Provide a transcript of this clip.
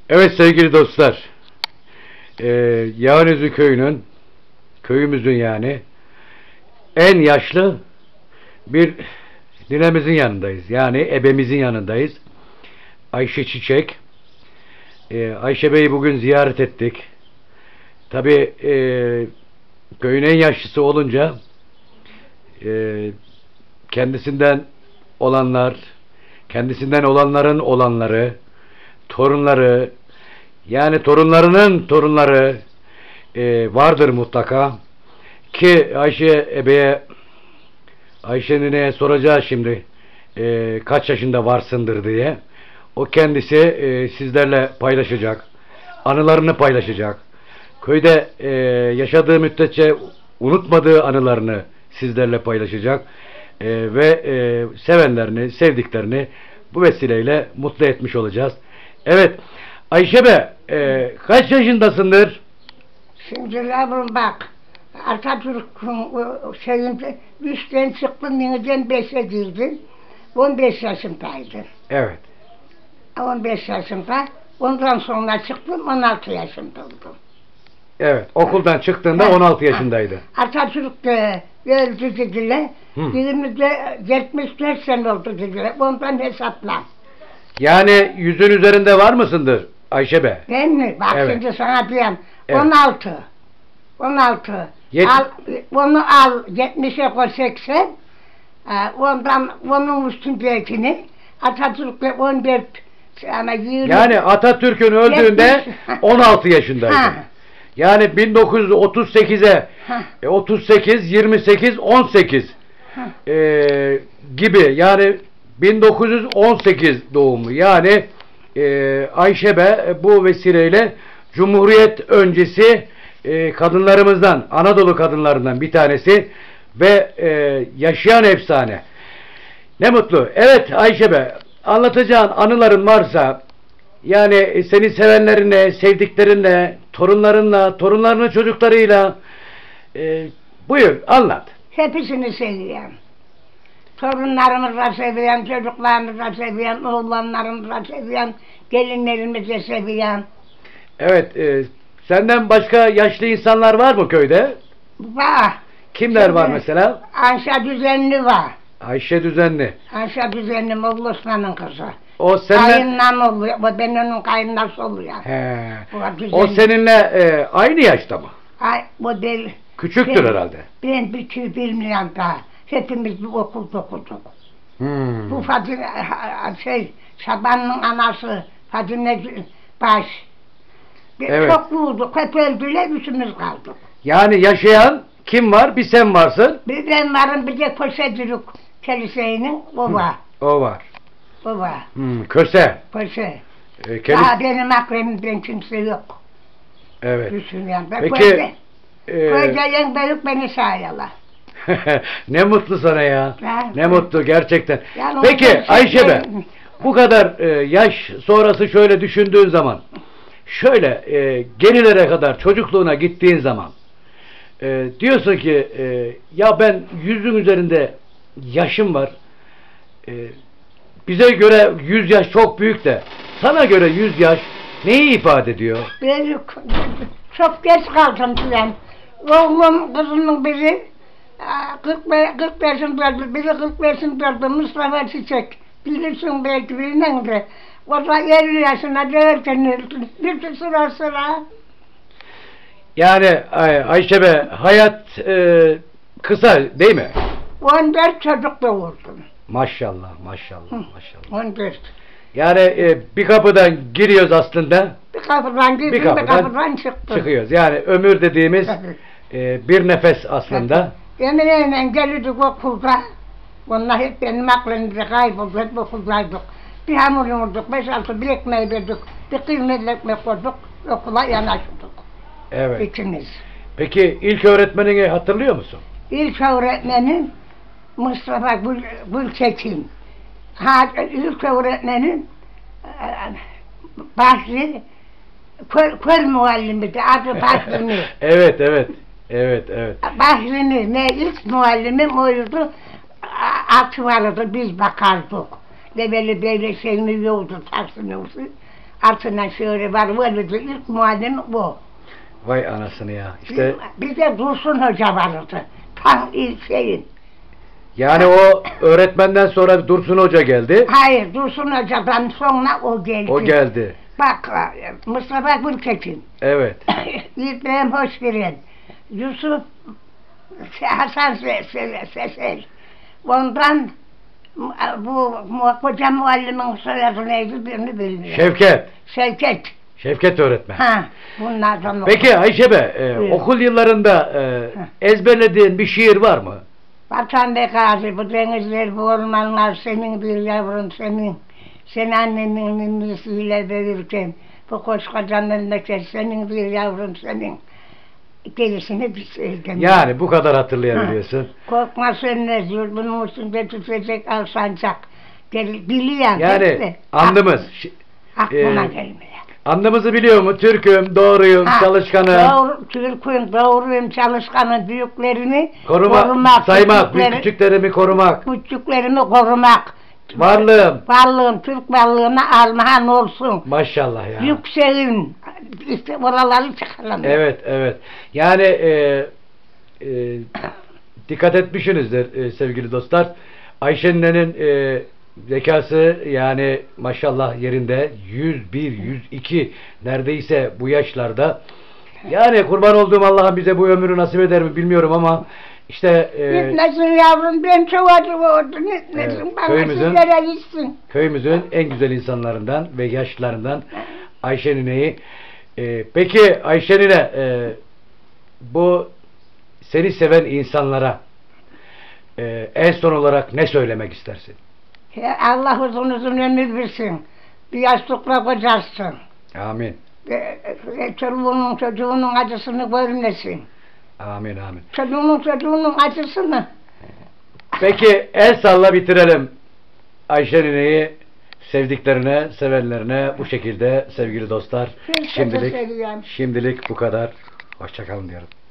Evet sevgili dostlar, Yağınözü köyümüzün yani en yaşlı bir ninemizin yanındayız. Yani ebemizin yanındayız. Ayşe Çiçek. Ayşe Bey'i bugün ziyaret ettik. Tabi köyün en yaşlısı olunca kendisinden olanların olanları, torunları, yani torunlarının torunları vardır mutlaka ki Ayşe nineye soracağız şimdi kaç yaşında varsındır diye. O kendisi sizlerle paylaşacak, anılarını paylaşacak, köyde yaşadığı müddetçe unutmadığı anılarını sizlerle paylaşacak ve sevenlerini, sevdiklerini bu vesileyle mutlu etmiş olacağız. Evet, Ayşe be, kaç yaşındasındır? Şimdi yavrum bak, Atatürk'ün şeyinde 3'ten çıktım, yeniden 5'e girdim. 15 yaşındaydı. Evet. 15 yaşında. Ondan sonra çıktım, 16 yaşında oldum. Evet, okuldan çıktığında 16 yaşındaydı. Atatürk de öldü dediler. 74 sene oldu dediler. Ondan hesapla. Yani 100'ün üzerinde var mısındır Ayşe be? Ben mi? Bak evet. Şimdi sana diyeyim. Evet. 16. Onu al 70'e koy 80. Ondan onun üstündekini Atatürk'le 14 ama 20. Yani Atatürk'ün öldüğünde 16 yaşındaydı. Yani 1938'e 38, 28, 18 gibi, yani 1918 doğumlu. Yani Ayşe be bu vesileyle Cumhuriyet öncesi kadınlarımızdan, Anadolu kadınlarından bir tanesi ve yaşayan efsane. Ne mutlu. Evet Ayşe be, anlatacağın anıların varsa, yani seni sevenlerinle, sevdiklerinle, torunlarınla, torunlarının çocuklarıyla buyur anlat. Hepsini seviyorum. Torunlarımı da seviyorum, çocuklarımı da seviyorum, oğlanlarımı da seviyorum, gelinlerimi de seviyorum. Evet, senden başka yaşlı insanlar var mı köyde? Var. Kimler var mesela? Ayşe Düzenli var. Ayşe Düzenli. Ayşe Düzenli Molla Osman'ın kızı. O seninle... Kayınlam oluyor, ben onun kayınlası oluyor. He. O seninle aynı yaşta mı? Ay, o değil. Küçüktür herhalde. Ben bir şey bilmiyorum daha. Hepimiz bir okulda okuduk. Bu Fadime, Şaban'ın anası Fadime Baş. Evet. Çok bulduk, hep öldüler, üçümüz kaldık. Yani yaşayan kim var? Bir sen varsın. Bir ben varım, bir de Kösedürük Kelise'nin, o var. O var. O var. Köse. Köse. Daha benim aklımdan kimse yok. Evet. Düşünüyorum. Peki. Köyde en büyük beni sayıyorlar. Ne mutlu sana ya. Ne mutlu gerçekten. Yani peki Ayşe be, bu kadar yaş sonrası şöyle düşündüğün zaman, şöyle genilere kadar çocukluğuna gittiğin zaman diyorsun ki ya ben 100'ün üzerinde yaşım var. Bize göre 100 yaş çok büyük de sana göre 100 yaş neyi ifade ediyor? Büyük. Çok geç kaldım ben. Oğlum kızımın biri 45'inde, biri 45'inde Mustafa Çiçek. Bilirsin belki bilmem de. O da 50 yaşına değerken öldü. Bir sıra. Yani Ayşe be, hayat kısa değil mi? 14 çocuk doğurdum. Maşallah. 14. Yani bir kapıdan giriyoruz aslında. Bir kapıdan girdim, bir kapıdan çıktım. Çıkıyoruz. Yani ömür dediğimiz bir nefes aslında. Emine'yle gelirdik okulda. Onlar hep benim aklımda kayboldu. Hep okuldaydık. Bir hamur yoğurduk, 5-6 bir ekmeği verdik. Bir kıymetli ekmek koyduk, okula yanaştık. Evet. İkimiz. Peki ilk öğretmenini hatırlıyor musun? İlk öğretmenim Mustafa Gülçekin. İlk öğretmenim Bahri Kör muallimiydi, adı Bahri'ni. Evet. Bahri'ni, ne ilk muallimim oydu. Atı vardı, biz bakardık. Böyle şeyini yoldu, taksini olsun. Altından şöyle var. Böylece ilk muallim bu. Vay anasını ya. İşte Bir de Dursun Hoca vardı. Tam ilk şeyin. yani o öğretmenden sonra Dursun Hoca geldi. Hayır, Dursun Hoca'dan sonra o geldi. O geldi. Bak, Mustafa Gültekin. Evet. İbrahim Hoşgören. Yusuf Hasan Sesel. Ondan bu koca muallimin soyadı neydi birini bilmiyorum. Şevket. Şevket. Şevket öğretmen. Ha, bunlardan Peki Ayşe be, Buyur. okul yıllarında ezberlediğin bir şiir var mı? Vatan be gazi, bu denizler, bu ormanlar senin bir yavrun senin. Sen annenin ninnisiyle büyürken, bu koskoca memleket senin bir yavrun senin. Gerisini bir söyledim. Yani bu kadar hatırlayabiliyorsun. Korkma sönmez, yurdumun üstünde tütecek al sancak. Biliyorum. Yani hepsi. andımız. Aklıma e, gelmiyor. Andımızı biliyor mu? Türk'üm, doğruyum, çalışkanım. Doğru, Türk'üm, doğruyum, çalışkanım, büyüklerini Korumak, saymak, büyük küçüklerimi korumak. Küçüklerimi korumak. Varlığım. Türk varlığına armağan olsun. Maşallah ya. Yükselin. İşte oraları çıkaralım. Evet. Yani dikkat etmişsinizdir sevgili dostlar. Ayşe ninenin zekası yani maşallah yerinde 101, 102 neredeyse bu yaşlarda. Yani kurban olduğum Allah'ım bize bu ömrü nasip eder mi bilmiyorum ama işte Gitmesin yavrum, ben çok acı oldu. Gitmesin, bana köyümüzün- sigara içsin. köyümüzün en güzel insanlarından ve yaşlılarından Ayşe nineyi. Peki Ayşe nine, bu seni seven insanlara en son olarak ne söylemek istersin? Allah uzun ömür versin. Bir yaşlıkla kocarsın. Amin. Çoluğunun çocuğunun acısını görmesin. Amin. Çocuğunun acısını. Peki el salla bitirelim Ayşe nineyi sevdiklerine, sevenlerine bu şekilde sevgili dostlar. Şimdilik Şimdilik bu kadar. Hoşça kalın diyorum.